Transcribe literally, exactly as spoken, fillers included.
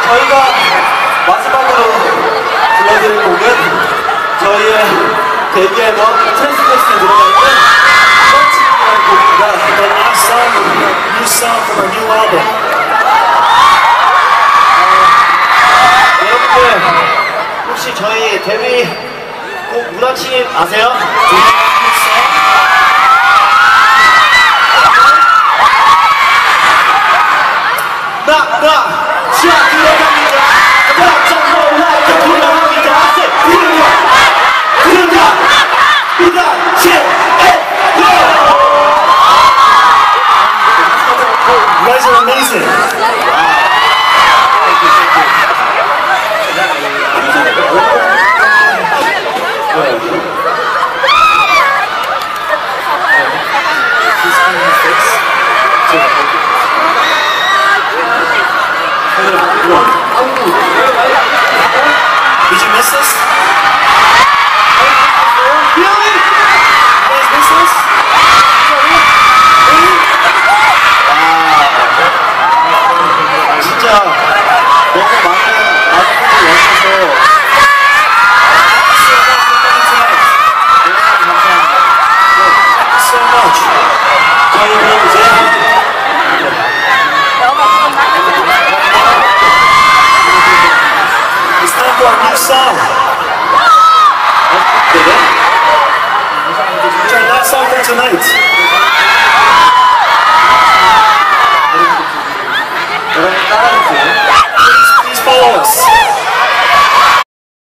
저희가 마지막으로 불러드릴 곡은 저희의 데뷔 앨범 트랜스포스에 들어가는 펀치라는 곡입니다. The last song, new song from our new album. 어, 여러분들 혹시 저희 데뷔 곡 무단침 아세요? Do you know the new song? 나, 나, 자, 들어갑니다. 깜짝 놀라게 돌아갑니다. 들려, 들려, 무단침, You guys are amazing. Did you miss this? Really? You guys miss this? 와, 진짜 너무 많은 아이들이 오셔서 Thank you so much. 저희 그럼 이제 It's time for our new song. 네. It's our last song for tonight.